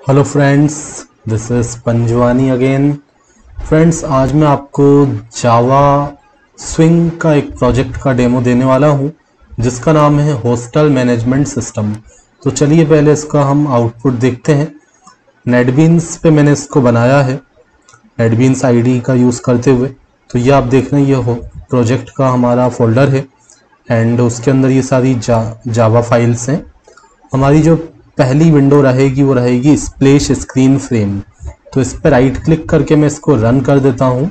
Hello friends, this is Panjwani again. Friends, आज मैं आपको जावा स्विंग का एक प्रोजेक्ट का डेमो देने वाला हूं जिसका नाम है होस्टल मैनेजमेंट सिस्टम। तो चलिए पहले इसका हम आउटपुट देखते हैं। नेटबीन्स पे मैंने इसको बनाया है, नेटबीन्स आईडी का यूज़ करते हुए। तो ये आप देख रहे हैं, ये प्रोजेक्ट का हमारा फोल्डर है एंड उसके अंदर ये सारी जावा फाइल्स हैं। हमारी जो पहली विंडो रहेगी वो रहेगी स्प्लैश स्क्रीन फ्रेम। तो इस पर राइट क्लिक करके मैं इसको रन कर देता हूँ।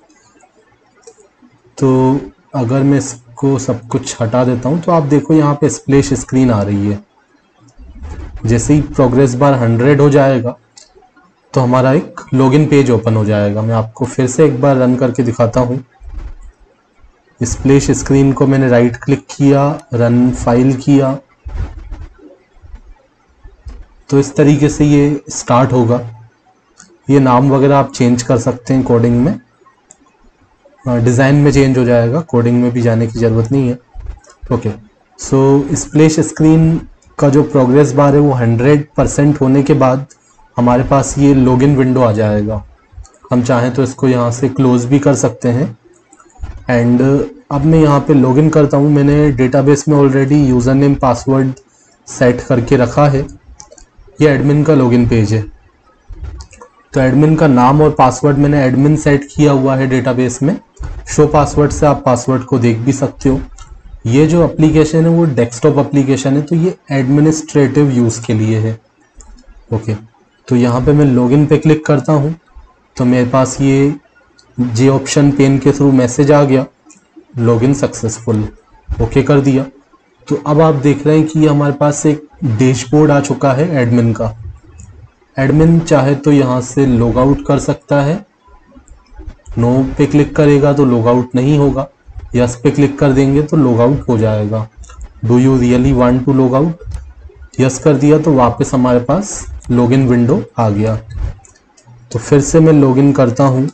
तो अगर मैं इसको सब कुछ हटा देता हूँ तो आप देखो यहाँ पे स्प्लैश स्क्रीन आ रही है। जैसे ही प्रोग्रेस बार 100 हो जाएगा तो हमारा एक लॉगिन पेज ओपन हो जाएगा। मैं आपको फिर से एक बार रन करके दिखाता हूँ। स्प्लैश स्क्रीन को मैंने राइट क्लिक किया, रन फाइल किया, तो इस तरीके से ये स्टार्ट होगा। ये नाम वगैरह आप चेंज कर सकते हैं कोडिंग में, डिज़ाइन में चेंज हो जाएगा, कोडिंग में भी जाने की ज़रूरत नहीं है। ओके, सो स्प्लैश स्क्रीन का जो प्रोग्रेस बार है वो 100% होने के बाद हमारे पास ये लॉगिन विंडो आ जाएगा। हम चाहें तो इसको यहाँ से क्लोज भी कर सकते हैं। एंड अब मैं यहाँ पे लॉगिन करता हूँ। मैंने डेटाबेस में already user name password set करके रखा है। ये एडमिन का लॉगिन पेज है। तो एडमिन का नाम और पासवर्ड मैंने एडमिन सेट किया हुआ है डेटाबेस में। शो पासवर्ड से आप पासवर्ड को देख भी सकते हो। ये जो एप्लीकेशन है वो डेस्कटॉप एप्लीकेशन है, तो ये एडमिनिस्ट्रेटिव यूज़ के लिए है। ओके, तो यहाँ पे मैं लॉगिन पे क्लिक करता हूँ तो मेरे पास ये जे ऑप्शन पेन के थ्रू मैसेज आ गया, लॉगिन सक्सेसफुल। ओके कर दिया। तो अब आप देख रहे हैं कि ये हमारे पास एक डैशबोर्ड आ चुका है एडमिन का। एडमिन चाहे तो यहाँ से लॉग आउट कर सकता है। नो पे क्लिक करेगा तो लॉग आउट नहीं होगा, यस पे क्लिक कर देंगे तो लॉग आउट हो जाएगा। Do you really want to log out? Yes कर दिया तो वापस हमारे पास लॉगिन विंडो आ गया। तो फिर से मैं लॉगिन करता हूँ,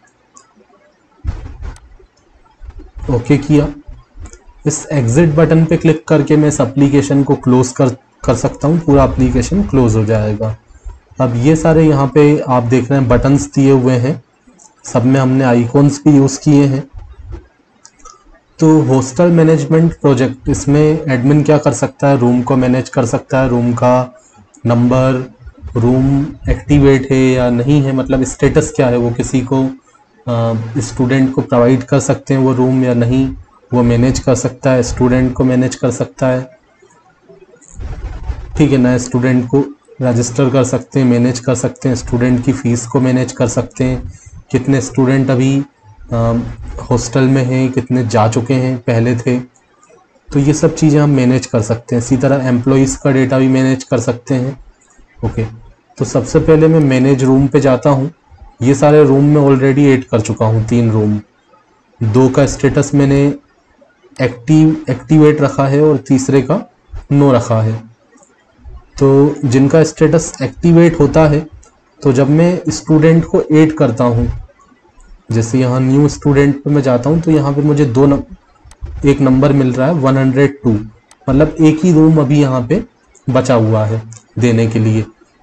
ओके किया। इस एग्जिट बटन पे क्लिक करके मैं इस एप्लीकेशन को क्लोज कर सकता हूँ। पूरा एप्लीकेशन क्लोज हो जाएगा। अब ये सारे यहाँ पे आप देख रहे हैं बटन्स दिए हुए हैं, सब में हमने आइकॉन्स भी यूज़ किए हैं। तो होस्टल मैनेजमेंट प्रोजेक्ट, इसमें एडमिन क्या कर सकता है, रूम को मैनेज कर सकता है, रूम का नंबर, रूम एक्टिवेट है या नहीं है, मतलब स्टेटस क्या है, वो किसी को स्टूडेंट को प्रोवाइड कर सकते हैं वो रूम या नहीं, वो मैनेज कर सकता है, स्टूडेंट को मैनेज कर सकता है। ठीक है, नए स्टूडेंट को रजिस्टर कर सकते हैं, मैनेज कर सकते हैं, स्टूडेंट की फ़ीस को मैनेज कर सकते हैं, कितने स्टूडेंट अभी हॉस्टल में हैं, कितने जा चुके हैं पहले थे, तो ये सब चीज़ें हम मैनेज कर सकते हैं। इसी तरह एम्प्लॉइज़ का डेटा भी मैनेज कर सकते हैं। ओके, तो सबसे पहले मैं मैनेज रूम पे जाता हूँ। ये सारे रूम में ऑलरेडी ऐड कर चुका हूँ, 3 रूम। 2 का स्टेटस मैंने एक्टिवेट रखा है और तीसरे का नो रखा है। तो जिनका स्टेटस एक्टिवेट होता है, तो जब मैं स्टूडेंट को ऐड करता हूँ, जैसे यहाँ न्यू स्टूडेंट पे मैं जाता हूँ तो यहाँ पे मुझे एक नंबर मिल रहा है 102, मतलब एक ही रूम अभी यहाँ पे बचा हुआ है देने के लिए।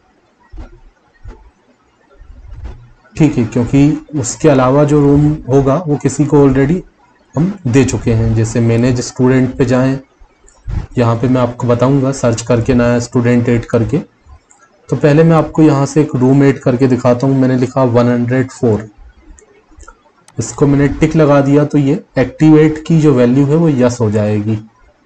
ठीक है, क्योंकि उसके अलावा जो रूम होगा वो किसी को ऑलरेडी हम दे चुके हैं। जैसे मैनेज स्टूडेंट पे जाएं, यहाँ पे मैं आपको बताऊंगा सर्च करके नया स्टूडेंट ऐड करके। तो पहले मैं आपको यहाँ से एक रूम ऐड करके दिखाता हूँ। मैंने लिखा 104, इसको मैंने टिक लगा दिया तो ये एक्टिवेट की जो वैल्यू है वो यस हो जाएगी।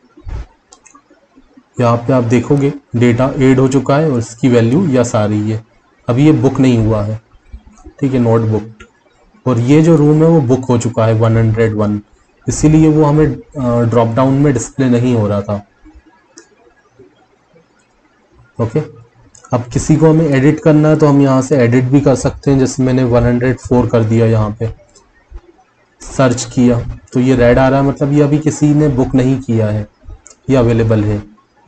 यहाँ पे आप देखोगे डेटा ऐड हो चुका है और इसकी वैल्यू यस आ रही है। अभी ये बुक नहीं हुआ है, ठीक है, नोट बुक्ड। और ये जो रूम है वो बुक हो चुका है 101, इसीलिए वो हमें ड्रॉप डाउन में डिस्प्ले नहीं हो रहा था। ओके, अब किसी को हमें एडिट करना है तो हम यहाँ से एडिट भी कर सकते हैं। जैसे मैंने 104 कर दिया, यहाँ पे सर्च किया तो ये रेड आ रहा है, मतलब ये अभी किसी ने बुक नहीं किया है, ये अवेलेबल है।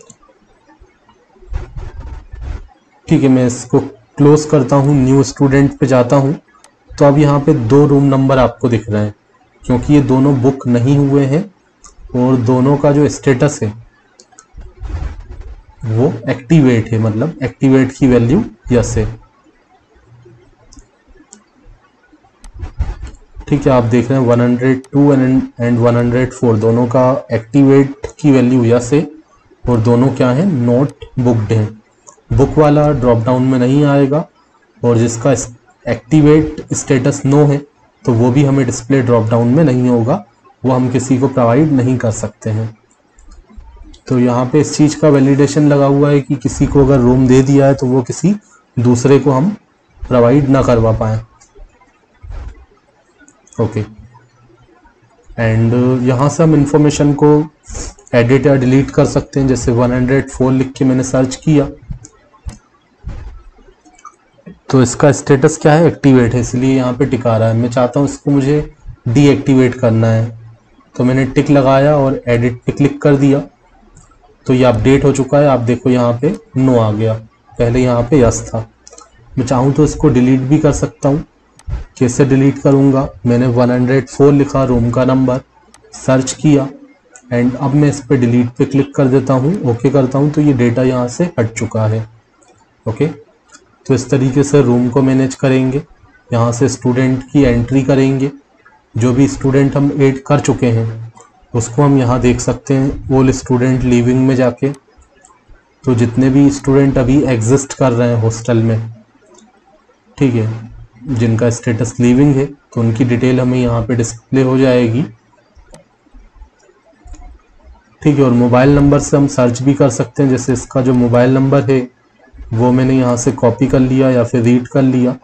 ठीक है, मैं इसको क्लोज करता हूँ, न्यू स्टूडेंट पे जाता हूँ। तो अब यहाँ पे 2 रूम नंबर आपको दिख रहे हैं, क्योंकि ये दोनों बुक नहीं हुए हैं और दोनों का जो स्टेटस है वो एक्टिवेट है, मतलब एक्टिवेट की वैल्यू यस है। ठीक है, आप देख रहे हैं 102 एंड 104 दोनों का एक्टिवेट की वैल्यू यस है और दोनों क्या है, नॉट बुकड है। बुक वाला ड्रॉप डाउन में नहीं आएगा और जिसका एक्टिवेट स्टेटस नो है तो वो भी हमें डिस्प्ले ड्रॉप डाउन में नहीं होगा, वो हम किसी को प्रोवाइड नहीं कर सकते हैं। तो यहाँ पे इस चीज़ का वैलिडेशन लगा हुआ है कि किसी को अगर रूम दे दिया है तो वो किसी दूसरे को हम प्रोवाइड ना करवा पाए। ओके, एंड यहाँ से हम इंफॉर्मेशन को एडिट या डिलीट कर सकते हैं। जैसे 104 लिख के मैंने सर्च किया तो इसका स्टेटस क्या है, एक्टिवेट है, इसलिए यहाँ पे टिका रहा है। मैं चाहता हूँ इसको मुझे डीएक्टिवेट करना है तो मैंने टिक लगाया और एडिट पे क्लिक कर दिया तो ये अपडेट हो चुका है। आप देखो यहाँ पे नो आ गया, पहले यहाँ पे यस था। मैं चाहूँ तो इसको डिलीट भी कर सकता हूँ। कैसे डिलीट करूँगा, मैंने 104 लिखा रूम का नंबर, सर्च किया एंड अब मैं इस पर डिलीट पे क्लिक कर देता हूँ, ओके करता हूँ तो ये डेटा यहाँ से हट चुका है। ओके, तो इस तरीके से रूम को मैनेज करेंगे। यहाँ से स्टूडेंट की एंट्री करेंगे, जो भी स्टूडेंट हम ऐड कर चुके हैं उसको हम यहाँ देख सकते हैं ऑल स्टूडेंट लीविंग में जाके। तो जितने भी स्टूडेंट अभी एग्जिस्ट कर रहे हैं हॉस्टल में, ठीक है, जिनका स्टेटस लीविंग है तो उनकी डिटेल हमें यहाँ पे डिस्प्ले हो जाएगी। ठीक है, और मोबाइल नंबर से हम सर्च भी कर सकते हैं। जैसे इसका जो मोबाइल नंबर है वो मैंने यहाँ से कॉपी कर लिया या फिर रीड कर लिया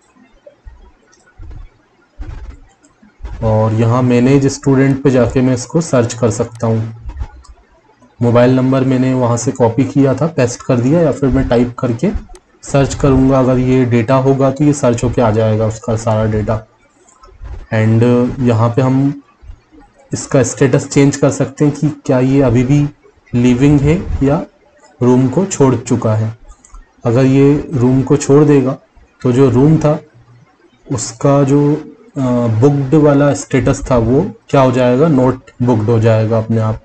और यहाँ मैनेज स्टूडेंट पे जाके मैं इसको सर्च कर सकता हूँ। मोबाइल नंबर मैंने वहाँ से कॉपी किया था, पेस्ट कर दिया, या फिर मैं टाइप करके सर्च करूँगा। अगर ये डेटा होगा तो ये सर्च होके आ जाएगा उसका सारा डेटा। एंड यहाँ पे हम इसका स्टेटस चेंज कर सकते हैं कि क्या ये अभी भी लिविंग है या रूम को छोड़ चुका है। अगर ये रूम को छोड़ देगा तो जो रूम था उसका जो बुक्ड वाला स्टेटस था वो क्या हो जाएगा, नोट बुक्ड हो जाएगा अपने आप।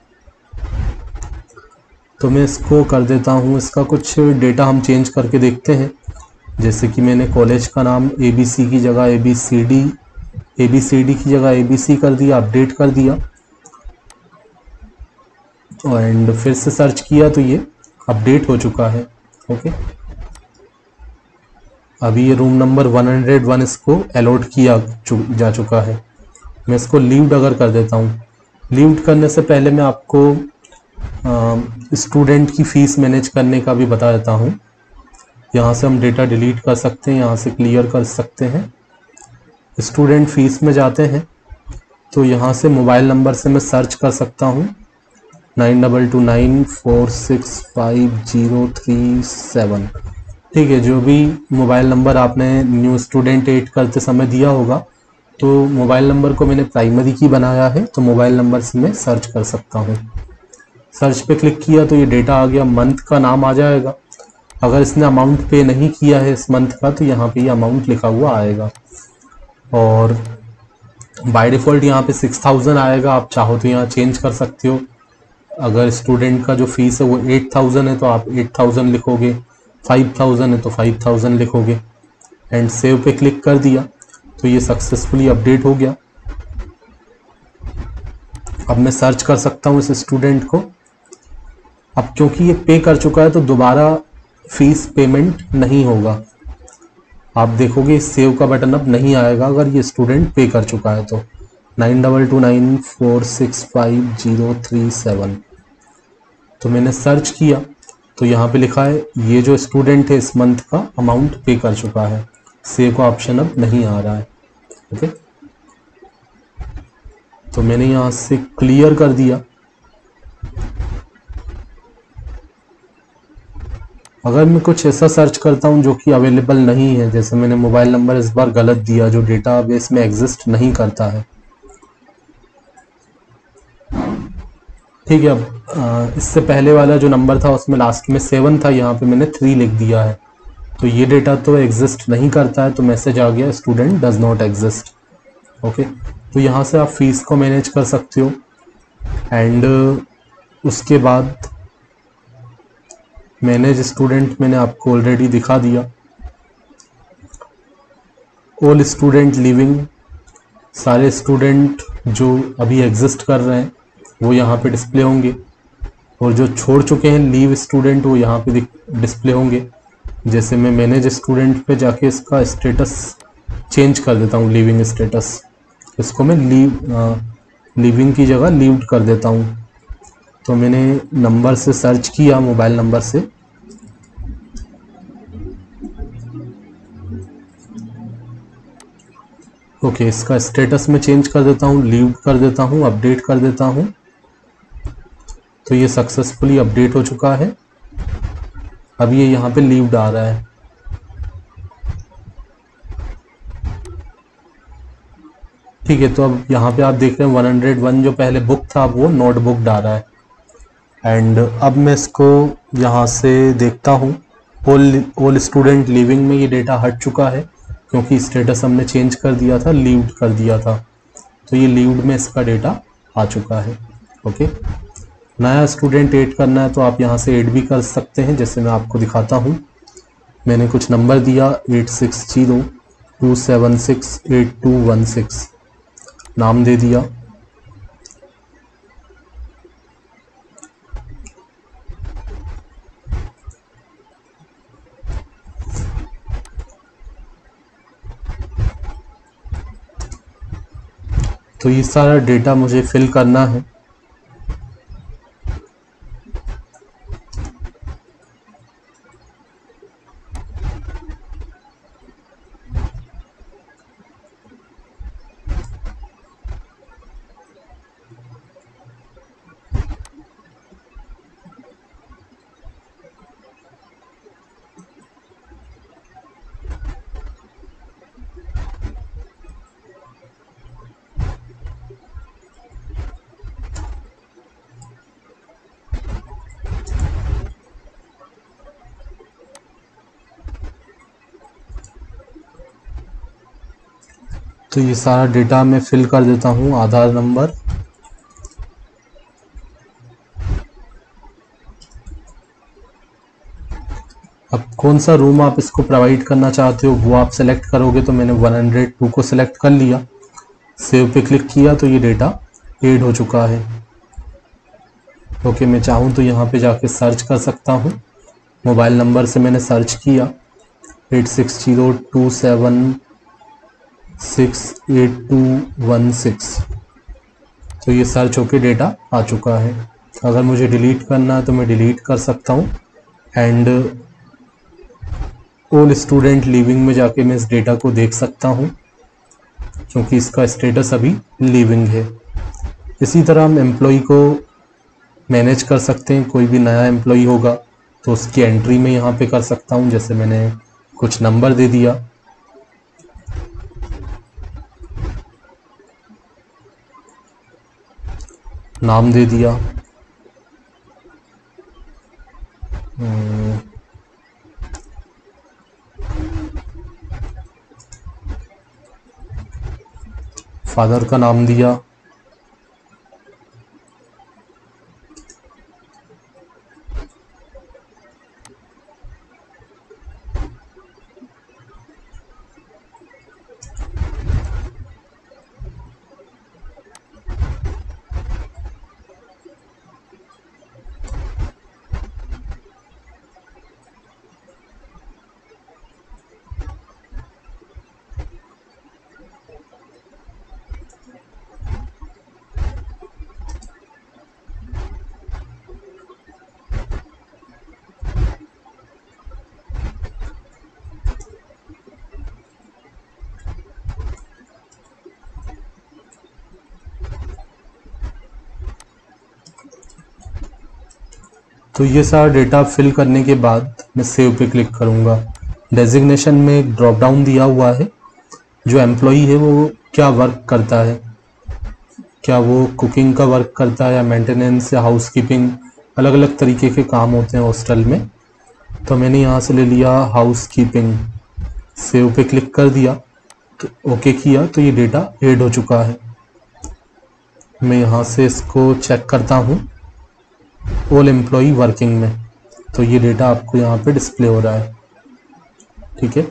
तो मैं इसको कर देता हूँ, इसका कुछ डेटा हम चेंज करके देखते हैं। जैसे कि मैंने कॉलेज का नाम ABC की जगह ABCD की जगह ABC कर दिया, अपडेट कर दिया एंड फिर से सर्च किया तो ये अपडेट हो चुका है। ओके, अभी ये रूम नंबर 101 इसको अलॉट किया जा चुका है। मैं इसको लीव्ड अगर कर देता हूँ, लीव्ड करने से पहले मैं आपको स्टूडेंट की फ़ीस मैनेज करने का भी बता देता हूँ। यहाँ से हम डेटा डिलीट कर सकते हैं, यहाँ से क्लियर कर सकते हैं। स्टूडेंट फ़ीस में जाते हैं तो यहाँ से मोबाइल नंबर से मैं सर्च कर सकता हूँ 9229465037। ठीक है, जो भी मोबाइल नंबर आपने न्यू स्टूडेंट ऐड करते समय दिया होगा तो मोबाइल नंबर को मैंने प्राइमरी की बनाया है तो मोबाइल नंबर से मैं सर्च कर सकता हूँ। सर्च पे क्लिक किया तो ये डेटा आ गया, मंथ का नाम आ जाएगा। अगर इसने अमाउंट पे नहीं किया है इस मंथ का तो यहाँ पे ये अमाउंट लिखा हुआ आएगा और बाय डिफ़ॉल्ट यहाँ पे 6000 आएगा। आप चाहो तो यहाँ चेंज कर सकते हो। अगर स्टूडेंट का जो फीस है वो 8000 है तो आप 8000 लिखोगे, 5000 है तो 5000 लिखोगे एंड सेव पे क्लिक कर दिया तो ये सक्सेसफुली अपडेट हो गया। अब मैं सर्च कर सकता हूँ इस स्टूडेंट को। अब क्योंकि ये पे कर चुका है तो दोबारा फीस पेमेंट नहीं होगा। आप देखोगे सेव का बटन अब नहीं आएगा अगर ये स्टूडेंट पे कर चुका है तो 9229465037। तो मैंने सर्च किया तो यहाँ पे लिखा है ये जो स्टूडेंट है इस मंथ का अमाउंट पे कर चुका है। सेव का ऑप्शन अब नहीं आ रहा है। ओके, तो मैंने यहाँ से क्लियर कर दिया। अगर मैं कुछ ऐसा सर्च करता हूँ जो कि अवेलेबल नहीं है, जैसे मैंने मोबाइल नंबर इस बार गलत दिया जो डेटाबेस में एग्जिस्ट नहीं करता है, ठीक है। अब इससे पहले वाला जो नंबर था उसमें लास्ट में 7 था, यहाँ पे मैंने 3 लिख दिया है तो ये डेटा तो एग्जिस्ट नहीं करता है। तो मैसेज आ गया student does not exist. Okay, तो यहाँ से आप फीस को मैनेज कर सकते हो एंड उसके बाद मैनेज स्टूडेंट मैंने आपको ऑलरेडी दिखा दिया। ऑल स्टूडेंट लिविंग, सारे स्टूडेंट जो अभी एग्जिस्ट कर रहे हैं वो यहाँ पे डिस्प्ले होंगे, और जो छोड़ चुके हैं लीव स्टूडेंट वो यहाँ पे डिस्प्ले होंगे। जैसे मैं मैनेज स्टूडेंट पे जाके इसका स्टेटस चेंज कर देता हूँ, लिविंग स्टेटस, इसको मैं लिविंग की जगह लीव्ड कर देता हूँ। तो मैंने नंबर से सर्च किया, मोबाइल नंबर से, ओके, इसका स्टेटस में चेंज कर देता हूँ, लीव्ड कर देता हूँ, अपडेट कर देता हूँ। तो ये सक्सेसफुली अपडेट हो चुका है। अब ये यहाँ पे लीव्ड आ रहा है। ठीक है, तो अब यहाँ पे आप देख रहे हैं 101 जो पहले बुक था अब वो नोट बुक आ रहा है। एंड अब मैं इसको यहाँ से देखता हूँ, ऑल स्टूडेंट लिविंग में ये डेटा हट चुका है क्योंकि स्टेटस हमने चेंज कर दिया था, लीव्ड कर दिया था। तो ये लीव्ड में इसका डेटा आ चुका है। ओके, नया स्टूडेंट ऐड करना है तो आप यहाँ से ऐड भी कर सकते हैं, जैसे मैं आपको दिखाता हूँ। मैंने कुछ नंबर दिया 8602768216, नाम दे दिया। तो ये सारा डेटा मुझे फिल करना है। तो ये सारा डेटा मैं फिल कर देता हूँ, आधार नंबर, अब कौन सा रूम आप इसको प्रोवाइड करना चाहते हो वो आप सेलेक्ट करोगे। तो मैंने 102 को सेलेक्ट कर लिया, सेव पे क्लिक किया तो ये डेटा ऐड हो चुका है। ओके, मैं चाहूँ तो यहाँ पे जाके सर्च कर सकता हूँ। मोबाइल नंबर से मैंने सर्च किया 8602768216, तो ये सर्च होके डेटा आ चुका है। अगर मुझे डिलीट करना है तो मैं डिलीट कर सकता हूँ। एंड ऑल स्टूडेंट लिविंग में जाके मैं इस डेटा को देख सकता हूँ क्योंकि इसका स्टेटस अभी लिविंग है। इसी तरह हम एम्प्लॉय को मैनेज कर सकते हैं। कोई भी नया एम्प्लॉय होगा तो उसकी एंट्री में यहाँ पे कर सकता हूँ। जैसे मैंने कुछ नंबर दे दिया, नाम दे दिया, फादर का नाम दिया, तो ये सारा डेटा फिल करने के बाद मैं सेव पे क्लिक करूँगा। डेजिग्नेशन में एक ड्रॉप डाउन दिया हुआ है, जो एम्प्लॉई है वो क्या वर्क करता है, क्या वो कुकिंग का वर्क करता है या मेंटेनेंस या हाउसकीपिंग, अलग अलग तरीके के काम होते हैं हॉस्टल में। तो मैंने यहाँ से ले लिया हाउसकीपिंग, सेव पे क्लिक कर दिया, तो ओके किया तो ये डेटा ऐड हो चुका है। मैं यहाँ से इसको चेक करता हूँ ऑल एम्प्लॉई वर्किंग में, तो ये डेटा आपको यहाँ पे डिस्प्ले हो रहा है। ठीक है,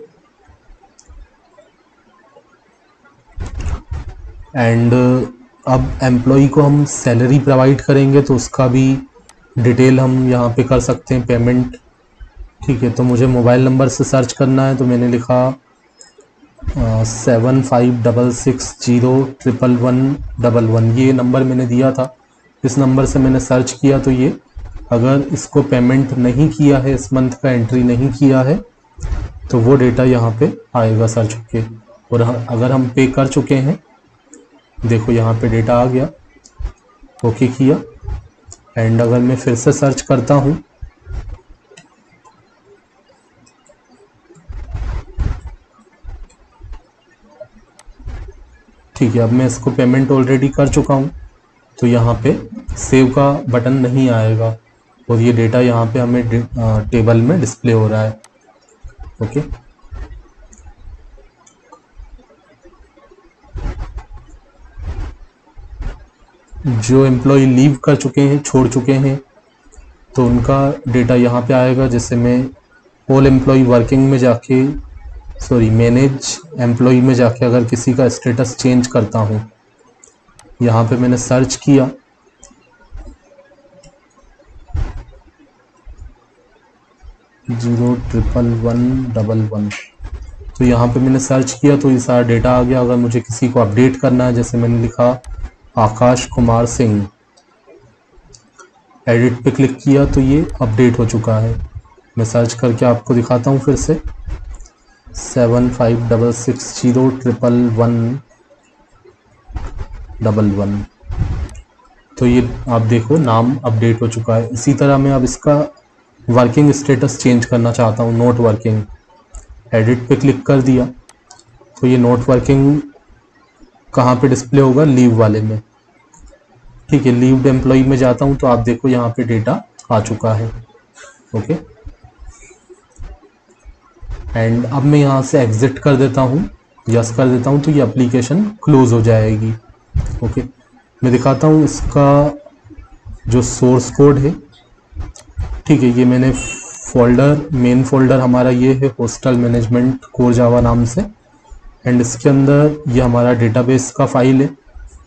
एंड अब एम्प्लॉय को हम सैलरी प्रोवाइड करेंगे तो उसका भी डिटेल हम यहाँ पे कर सकते हैं, पेमेंट। ठीक है, तो मुझे मोबाइल नंबर से सर्च करना है, तो मैंने लिखा 7566011111, ये नंबर मैंने दिया था। इस नंबर से मैंने सर्च किया, तो ये अगर इसको पेमेंट नहीं किया है, इस मंथ का एंट्री नहीं किया है, तो वो डेटा यहाँ पे आएगा सर्च होके। और अगर हम पे कर चुके हैं, देखो यहाँ पे डेटा आ गया, ओके किया। एंड अगर मैं फिर से सर्च करता हूँ, ठीक है, अब मैं इसको पेमेंट ऑलरेडी कर चुका हूँ, तो यहाँ पे सेव का बटन नहीं आएगा और ये डेटा यहाँ पे हमें टेबल में डिस्प्ले हो रहा है। ओके, जो एम्प्लॉय लीव कर चुके हैं, छोड़ चुके हैं, तो उनका डेटा यहाँ पे आएगा। जैसे मैं ऑल एम्प्लॉय वर्किंग में जाके, मैनेज एम्प्लॉय में जाके अगर किसी का स्टेटस चेंज करता हूँ, यहाँ पे मैंने सर्च किया, 01111, तो यहाँ पे मैंने सर्च किया तो ये सारा डेटा आ गया। अगर मुझे किसी को अपडेट करना है, जैसे मैंने लिखा आकाश कुमार सिंह, एडिट पे क्लिक किया तो ये अपडेट हो चुका है। मैं सर्च करके आपको दिखाता हूँ फिर से, 7566011111, तो ये आप देखो नाम अपडेट हो चुका है। इसी तरह मैं अब इसका वर्किंग स्टेटस चेंज करना चाहता हूँ, नॉट वर्किंग, एडिट पे क्लिक कर दिया तो ये नॉट वर्किंग कहाँ पे डिस्प्ले होगा, लीव वाले में। ठीक है, लीव्ड एम्प्लॉय में जाता हूँ तो आप देखो यहाँ पे डेटा आ चुका है। ओके, एंड अब मैं यहाँ से एग्जिट कर देता हूँ, यस कर देता हूँ, तो ये एप्लीकेशन क्लोज हो जाएगी। ओके, मैं दिखाता हूँ इसका जो सोर्स कोड है। ठीक है, ये मैंने फोल्डर, मेन फोल्डर हमारा ये है होस्टल मैनेजमेंट कोर जावा नाम से, एंड इसके अंदर ये हमारा डेटाबेस का फाइल है,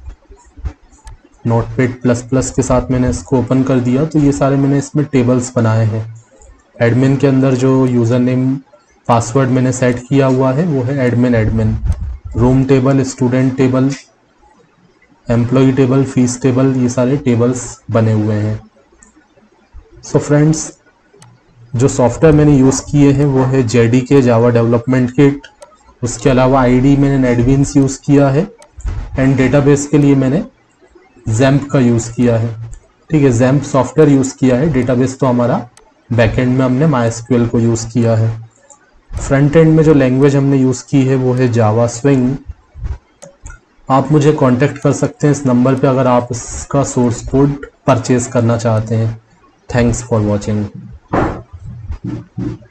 नोटपैड प्लस प्लस के साथ मैंने इसको ओपन कर दिया। तो ये सारे मैंने इसमें टेबल्स बनाए हैं। एडमिन के अंदर जो यूज़र नेम पासवर्ड मैंने सेट किया हुआ है वो है admin. Room table, student table, employee table, fees table, ये सारे टेबल्स बने हुए हैं। सो फ्रेंड्स, जो सॉफ्टवेयर मैंने यूज़ किए हैं वो है JDK जावा डेवलपमेंट किट। उसके अलावा आईडी मैंने नेटबीन्स यूज़ किया है, एंड डेटाबेस के लिए मैंने जैम्प का यूज़ किया है। ठीक है, जैम्प सॉफ्टवेयर यूज़ किया है। डेटाबेस तो हमारा बैकएंड में हमने MySQL को यूज़ किया है। फ्रंट एंड में जो लैंग्वेज हमने यूज़ की है वो है जावा स्विंग। आप मुझे कांटेक्ट कर सकते हैं इस नंबर पे अगर आप इसका सोर्स कोड परचेज करना चाहते हैं। Thanks for watching.